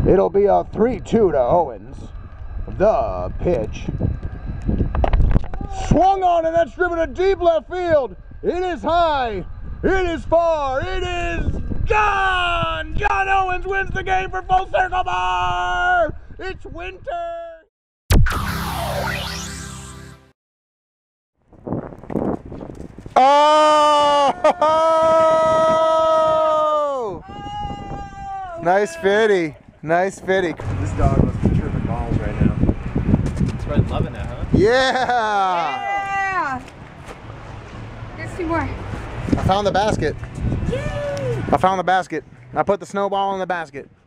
It'll be a 3-2 to Owens. The pitch. Swung on, and that's driven to deep left field. It is high. It is far. It is gone. John Owens wins the game for Full Circle Bar. It's winter. Oh! Nice fitty. Nice fitty. This dog must be tripping balls right now. It's probably loving it, huh? Yeah! Here's 2 more. I found the basket. Yay! I found the basket. I put the snowball in the basket.